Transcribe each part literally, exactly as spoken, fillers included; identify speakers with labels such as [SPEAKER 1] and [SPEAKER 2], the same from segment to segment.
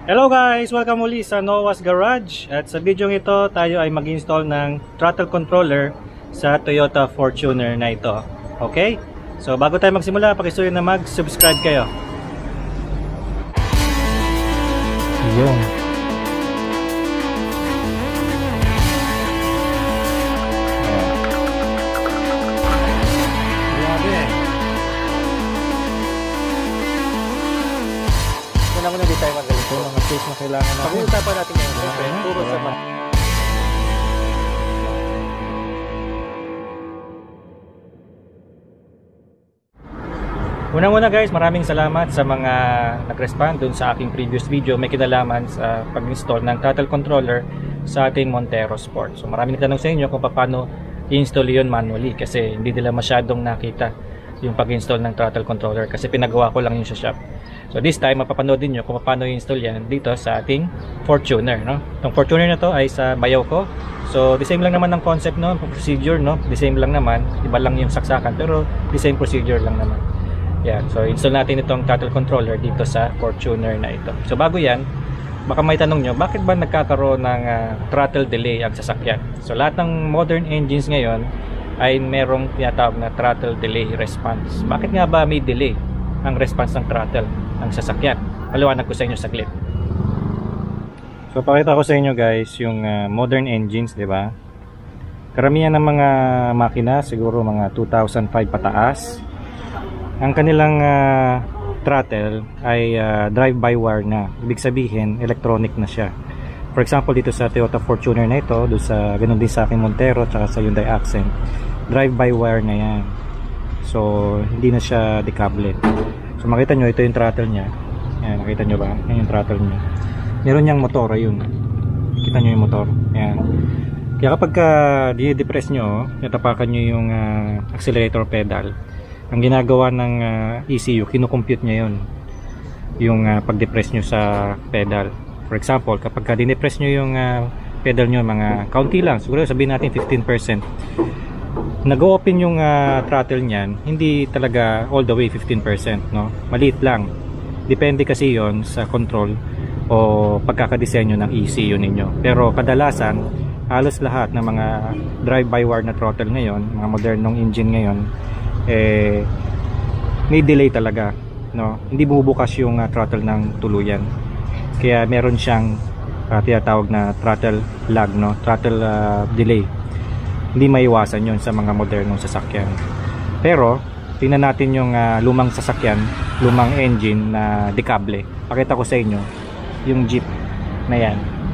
[SPEAKER 1] Hello guys! Welcome muli sa Noah's Garage. At sa video ito, tayo ay mag-install ng throttle controller sa Toyota Fortuner na ito. Okay? So bago tayo magsimula, pakisuyo na mag-subscribe kayo. Yun. Una muna di tayo magaling. Ito mga tools na kailangan natin. Pag-uusapan natin ngayon. Siyempre, puro sa mga. Una-una guys, maraming salamat sa mga nag-respond dun sa aking previous video. May kinalaman sa pag-install ng throttle controller sa ating Montero Sport. So maraming natanong sa inyo kung paano i-install yun manually kasi hindi nila masyadong nakita yung pag-install ng throttle controller kasi pinagawa ko lang yun sa shop. So this time mapapanood din nyo kung paano i-install yan dito sa ating Fortuner, no? Itong Fortuner na to ay sa bayaw ko. So the same lang naman ng concept, no? Procedure, no? The same lang naman, iba lang yung saksakan pero the same procedure lang naman. Yan, so install natin itong throttle controller dito sa Fortuner na ito. So bago yan, baka may tanong nyo, bakit ba nagkakaroon ng uh, throttle delay ang sasakyan? So lahat ng modern engines ngayon ay merong tinatawag na throttle delay response. Bakit nga ba may delay ang response ng throttle ng sasakyan? Paliwanag ko sa inyo saglit. So pakita ko sa inyo guys yung uh, modern engines, di ba? Karamihan ng mga makina siguro mga two thousand five pataas. Ang kanilang uh, throttle ay uh, drive-by-wire na. Ibig sabihin electronic na siya. For example dito sa Toyota Fortuner na ito, doon sa ganun din sa aking Montero at sa Hyundai Accent, drive-by-wire na yan. So hindi na siya dekable. So makita nyo, ito yung throttle nya. Yan, nakita nyo ba? Yan yung throttle nya. Meron niyang motor, ayun. Kita nyo yung motor. Yan. Kaya kapag uh, di-depress nyo, natapakan nyo yung uh, accelerator pedal, ang ginagawa ng uh, E C U, kinukompute niya yun. Yung uh, pag-depress nyo sa pedal. For example, kapag ka di-depress nyo yung uh, pedal nyo, mga kaunti lang, siguro sabihin natin fifteen percent. Nag-open yung uh, throttle niyan, hindi talaga all the way fifteen percent, no? Maliit lang. Depende kasi yon sa control o pagkakadesenyo ng E C U ninyo. Pero kadalasan, halos lahat ng mga drive-by-wire na throttle ngayon, mga modernong engine ngayon, eh may delay talaga, no? Hindi bumubukas yung uh, throttle ng tuluyan. Kaya meron siyang uh, tinatawag na throttle lag, no? Throttle uh, delay. Hindi maiwasan yon sa mga modernong sasakyan. Pero tingnan natin yung uh, lumang sasakyan, lumang engine na dekable. Pakita ko sa inyo yung Jeep na yan.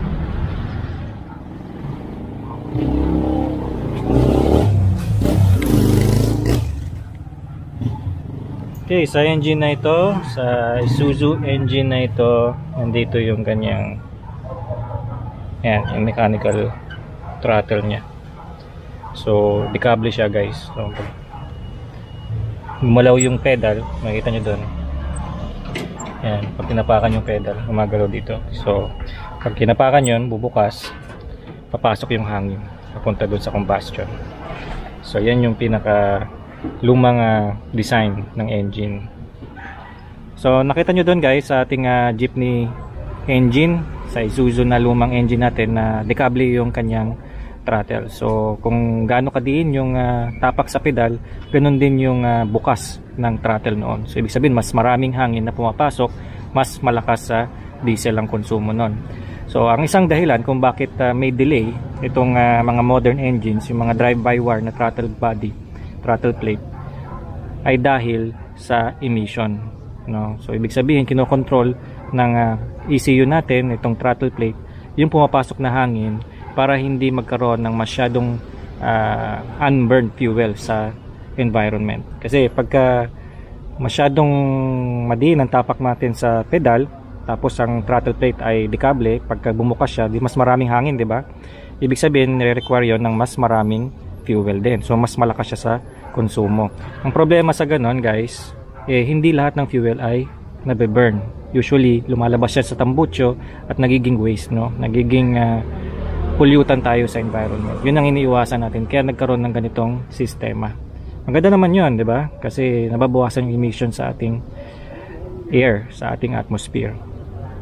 [SPEAKER 1] Okay, sa engine na ito, sa Isuzu engine na ito, nandito yung kanyang yan, yung mechanical throttle nya. So, dekable siya guys. So, gumalaw yung pedal, makikita nyo doon. Yan, pag tinapakan yung pedal, gumagalaw dito. So, pag tinapakan yun, bubukas, papasok yung hangin, papunta doon sa combustion. So, yan yung pinaka lumang uh, design ng engine. So, nakita nyo doon guys, sa ating uh, jeepney engine, sa Isuzu na lumang engine natin, na dekable yung kanyang throttle. So kung gaano kadiin yung uh, tapak sa pedal, ganun din yung uh, bukas ng throttle noon. So ibig sabihin mas maraming hangin na pumapasok, mas malakas sa diesel ang konsumo noon. So ang isang dahilan kung bakit uh, may delay itong uh, mga modern engines, yung mga drive-by-wire na throttle body, throttle plate, ay dahil sa emission, no? So ibig sabihin kinokontrol ng uh, E C U natin itong throttle plate yung pumapasok na hangin para hindi magkaroon ng masyadong uh, unburned fuel sa environment. Kasi pagka masyadong madiin ang tapak natin sa pedal, tapos ang throttle plate ay dekable, pagka bumukas siya, di mas maraming hangin, di ba? Ibig sabihin, nire-require yon ng mas maraming fuel din. So mas malakas siya sa konsumo. Ang problema sa ganon guys, eh, hindi lahat ng fuel ay nabe-burn. Usually, lumalabas siya sa tambutso at nagiging waste, no? Nagiging uh, pollutant tayo sa environment. Yun ang iniiwasan natin. Kaya nagkaroon ng ganitong sistema. Maganda naman yun, di ba? Kasi nababawasan yung emission sa ating air, sa ating atmosphere.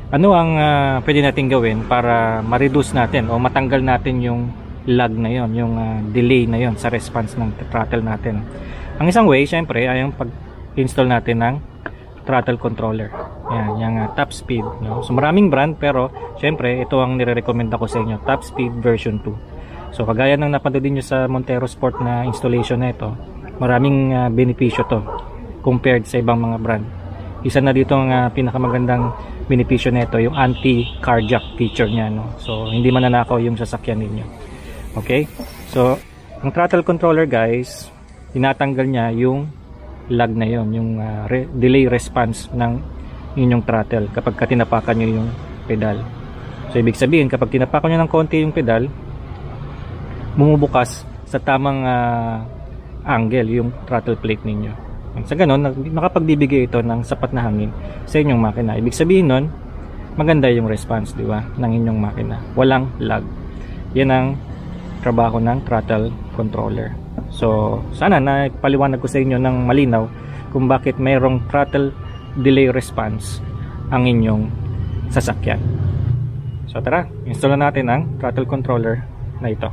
[SPEAKER 1] Ano ang uh, pwede natin gawin para ma-reduce natin o matanggal natin yung lag na yon, yung uh, delay na yon sa response ng throttle natin? Ang isang way, syempre, ay yung pag-install natin ng throttle controller. Yan, yung uh, top speed. No? So maraming brand, pero syempre, ito ang nire-recommend ako sa inyo, top speed version two. So kagaya ng napanood nyo sa Montero Sport na installation na ito, maraming uh, benepisyo to compared sa ibang mga brand. Isa na dito ang uh, pinakamagandang benepisyo nito, yung anti-carjack feature niya, no? So hindi mananakaw yung sasakyan ninyo. Okay? So ang throttle controller, guys, tinatanggal niya yung lag na yon, yung uh, re delay response ng inyong throttle kapag ka tinapakan nyo yung pedal. So ibig sabihin, kapag tinapakan nyo ng konti yung pedal, bumubukas sa tamang uh, angle yung throttle plate ninyo. Sa ganon, nakapagbibigay ito ng sapat na hangin sa inyong makina. Ibig sabihin nun, maganda yung response, di ba, ng inyong makina. Walang lag. Yan ang trabaho ng throttle controller. So, sana na paliwanag ko sa inyo ng malinaw kung bakit mayroong throttle delay response ang inyong sasakyan. So, tara, install na natin ang throttle controller na ito.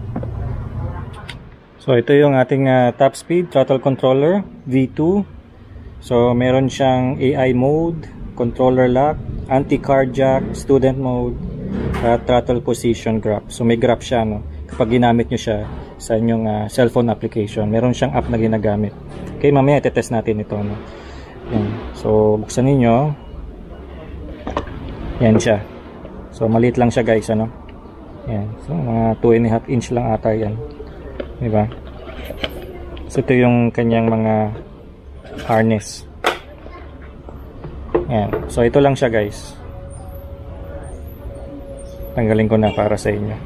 [SPEAKER 1] So ito yung ating uh, top speed throttle controller V two. So meron siyang A I mode, controller lock, anti-carjack, student mode, uh, throttle position graph. So may graph siya, no, kapag ginamit nyo siya sa inyong uh, cellphone application. Meron siyang app na ginagamit. Okay, mamaya itetest natin ito, no? Yan. So buksan niyo. Yan siya. So maliit lang siya, guys, ano? Yan. So mga two and a half inch lang ata yan. Diba? So ito yung kanyang mga harness. Ayan. So ito lang siya, guys. Tanggalin ko na para sa inyo.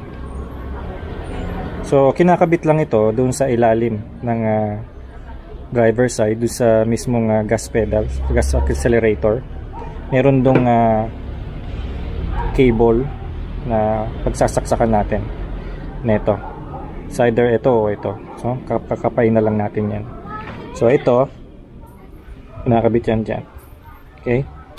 [SPEAKER 1] So kinakabit lang ito doon sa ilalim ng uh, driver side, doon sa mismong uh, gas pedal, gas accelerator. Meron dong uh, cable na pagsasaksakan natin neto. Either ito o ito. So, kakapay na lang natin yan. So, ito, pinakabit yan dyan. Okay?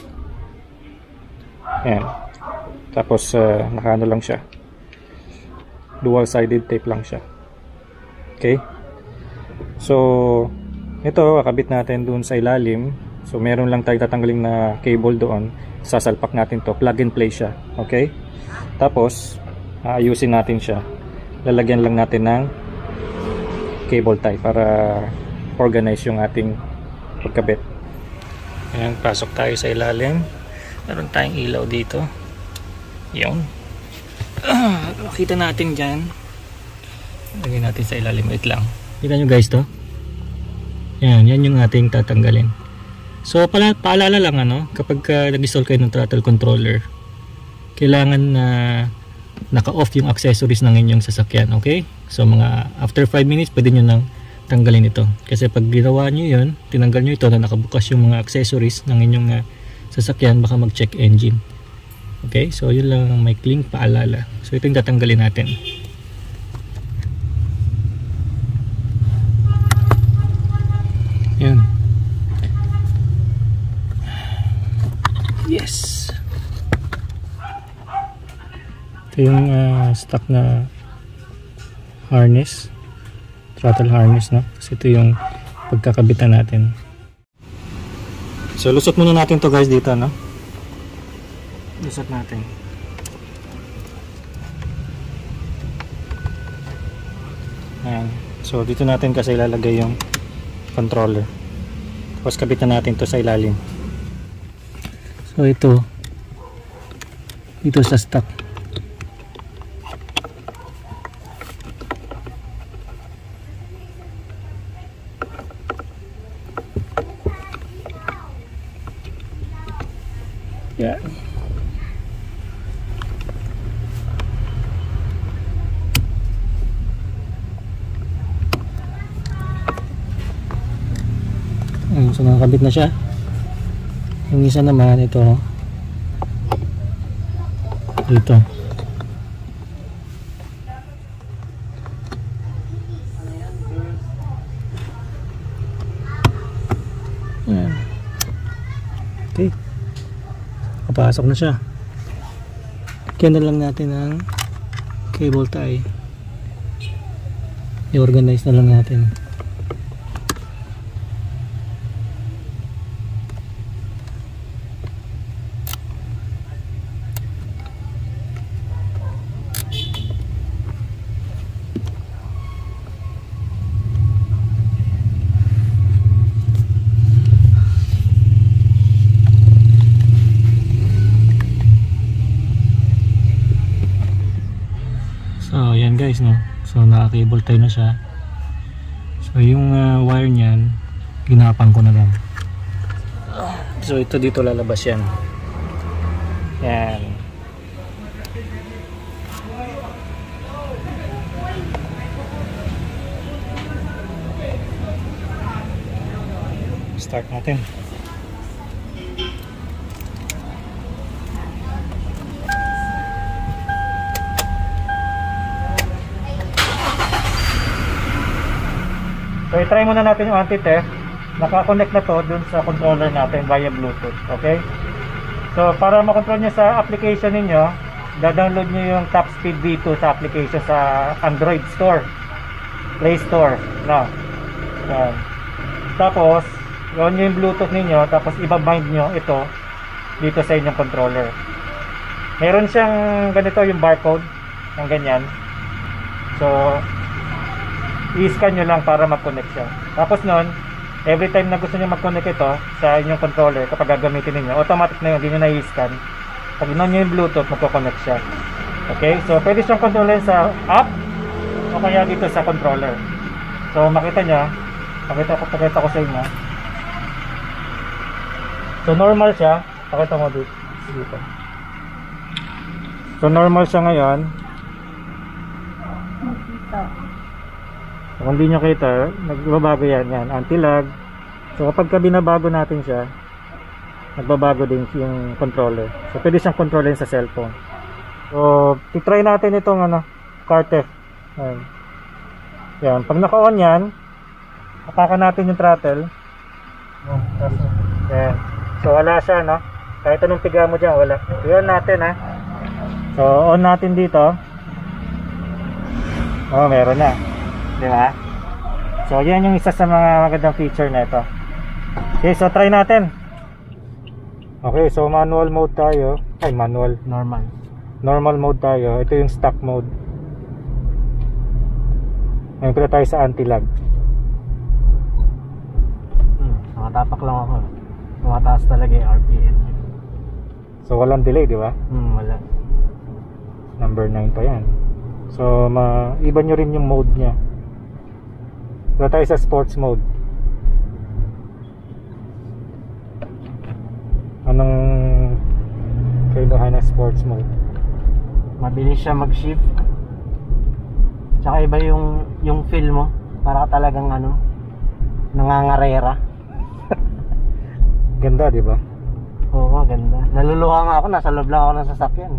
[SPEAKER 1] Ayan. Tapos, uh, nakaano lang siya. Dual-sided tape lang siya. Okay? So, ito, kakabit natin dun sa ilalim. So, meron lang tayo tatanggalin na cable doon. Sasalpak natin to. Plug and play siya. Okay? Tapos, aayusin natin siya. Lalagyan lang natin ng cable tie para organize yung ating pagkabit. Ayan, pasok tayo sa ilalim. Meron tayong ilaw dito. Yun. Ah, makita natin dyan. Lagyan natin sa ilalim. Wait lang. Kita nyo, guys, to? Yan, yan yung ating tatanggalin. So, pala, paalala lang, ano, kapag uh, nag-install kayo ng throttle controller, kailangan na uh, naka-off yung accessories ng inyong sasakyan. Okay? So mga after five minutes pwede nyo nang tanggalin ito. Kasi pag ginawa nyo yun, tinanggal nyo ito na nakabukas yung mga accessories ng inyong uh, sasakyan, baka mag-check engine. Okay? So yun lang ang may cling paalala. So ito yung tatanggalin natin. Yan. Yes. Ito yung uh, stock na harness, throttle harness, no? Kasi ito yung pagkakabitan natin. So lusot muna natin to, guys, dito, no? Lusot natin. Ayan. So dito natin kasi ilalagay yung controller. Tapos kabitan natin to sa ilalim. So ito dito sa stock. Yeah. Ayun, so nakakabit na siya. Yung isa naman ito dito. Ayan. Okay. papasok na siya. Kaya na lang natin ang cable tie. I-organize na lang natin. So yan guys, no, so naka-cable tie na siya. So yung uh, wire niyan ginapang ko na lang. So ito dito lalabas yan. Yan. Start natin. So i-try muna natin yung anti-theft. Naka-connect na to dun sa controller natin via Bluetooth. Okay? So para makontrol nyo sa application ninyo, da-download nyo yung TapSpeed V two sa application sa Android Store, Play Store, no? Yan. Tapos yun yung Bluetooth ninyo, tapos iba-bind nyo ito dito sa inyong controller. Meron siyang ganito yung barcode ng ganyan. So i-scan nyo lang para mag-connect siya. Tapos nun, every time na gusto nyo mag-connect ito sa inyong controller, kapag gagamitin ninyo, automatic na yun, hindi nyo na i-scan. Pag inon nyo yung Bluetooth, magko-connect siya. Okay? So pwede siyang controller sa app o kaya dito sa controller. So makita nyo, pakita ko, pakita ko sa inyo. So normal siya, pakita mo dito. So normal siya ngayon. Kung hindi nyo kita, nagbabago yan, yan, anti-lag. So kapag ka binabago natin siya, nagbabago din yung controller. So pwede siyang controller sa cellphone. So titry natin itong ano, car theft. Yan. Yan. Pag naka-on yan, apakan natin yung throttle. Yan. So wala siya, no? Kahit anong piga mo dyan, wala. I-on natin, ha. So on natin dito. Oh, meron na. Diba? So yan yung isa sa mga magandang feature na ito. Okay, so try natin. Okay, so manual mode tayo. Ay, manual, normal. Normal mode tayo. Ito yung stock mode. Ngayon pala tayo sa anti-lag. Hmm, nakatapak lang ako. Tumataas talaga yung R P M. So walang delay, di ba? Hmm, wala. Number nine pa yan. So maiba nyo rin yung mode nya. Dito tayo sa sports mode. Anong kailangan ng sports mode? Mabilis siya mag-shift. Tsaka iba yung yung feel mo. Para ka talagang ano, nangangarera. Ganda, di ba? Oo, ganda. Naluluha nga ako, nasa loob lang ako ng sasakyan.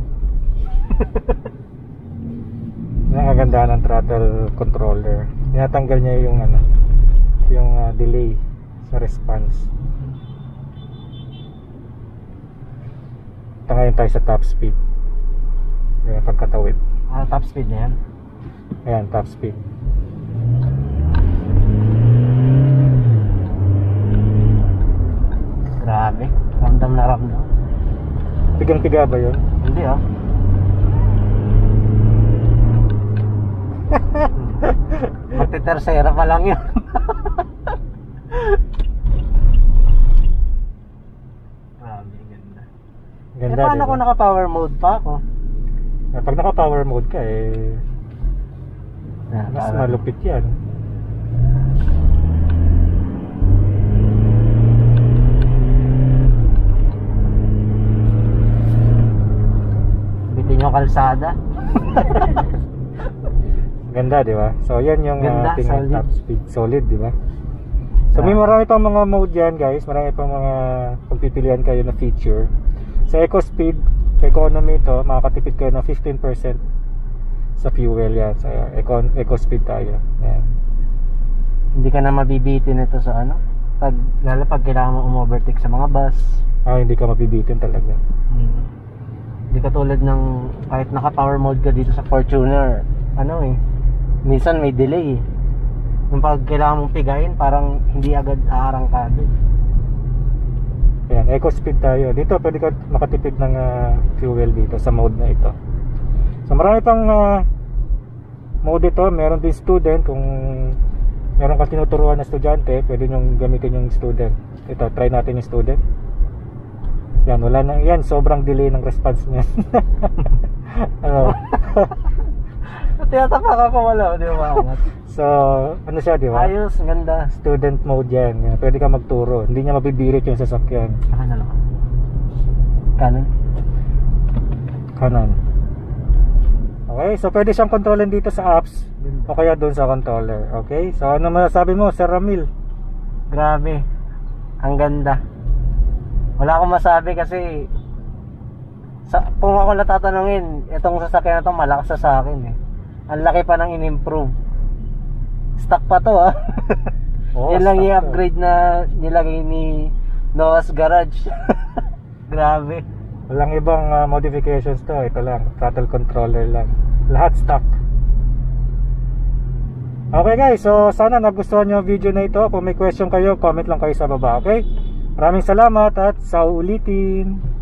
[SPEAKER 1] Nakaganda ng throttle controller. Tinatanggal niya yung ano, yung uh, delay sa response. Ito ngayon tayo sa top speed. Yung pagkatawid. Ah, top speed na yan? Ayan, top speed. Grabe, ramdam na ramdam. Pigang piga ba yun? Hindi ah. Magtitersera pa lang yun. Grabe, ganda. Ganda, eh, paano diba? Kung naka power mode pa ako? Eh, pag naka power mode ka eh ah, mas power. Malupit yan. Bitin yung kalsada. Ganda, di ba? So yan yung uh, ating top speed, solid, di ba? So may marami pang mga mode yan, guys. Marami pang mga pagpipilian kayo na feature. Sa eco speed, economy to, makakatipid kayo ng fifteen percent sa fuel yan. Sa eco, eco speed tayo. Yan. Hindi ka na mabibitin ito sa ano? Pag lalo pag kailangan mo umovertake sa mga bus.
[SPEAKER 2] Ah, hindi ka mabibitin talaga.
[SPEAKER 3] Hmm. Hindi katulad ng kahit naka power mode ka dito sa Fortuner, ano eh, minsan may delay eh. Yung pag kailangan mong pigayin, parang hindi agad aarangkado.
[SPEAKER 2] Ayan, eco speed tayo. Dito pwede ka makatipid ng uh, fuel dito sa mode na ito. So marami pang uh, mode ito. Meron din student. Kung meron ka tinuturuan na estudyante, pwede nyong gamitin yung student. Ito, try natin yung student. Yan, wala na. Yan, sobrang delay ng response niya. Ano?
[SPEAKER 3] Tinatapak ako, wala, di ba?
[SPEAKER 2] So, ano siya, di ba?
[SPEAKER 3] Ayos, ganda.
[SPEAKER 2] Student mode yan. Yan. Pwede ka magturo. Hindi niya mabibirit yung sasakyan.
[SPEAKER 3] Kanan na lang. Kanan?
[SPEAKER 2] Kanan. Okay, so pwede siyang kontrolin dito sa apps o kaya doon sa controller. Okay, so ano masasabi mo, Sir Ramil?
[SPEAKER 3] Grabe. Ang ganda. Wala akong masabi kasi sa, kung ako natatanungin, itong sasakyan na to malakas sa akin eh. Ang laki pa ng in-improve. Stock pa to ah.
[SPEAKER 2] Oh,
[SPEAKER 3] yan lang
[SPEAKER 2] stock
[SPEAKER 3] yung upgrade na nilagay ni Noah's Garage. Grabe.
[SPEAKER 2] Walang ibang uh, modifications to. Ito lang, throttle controller lang. Lahat stock. Okay guys, so sana nagustuhan nyo ang video na ito. Kung may question kayo, comment lang kayo sa baba, okay? Maraming salamat at sa ulitin.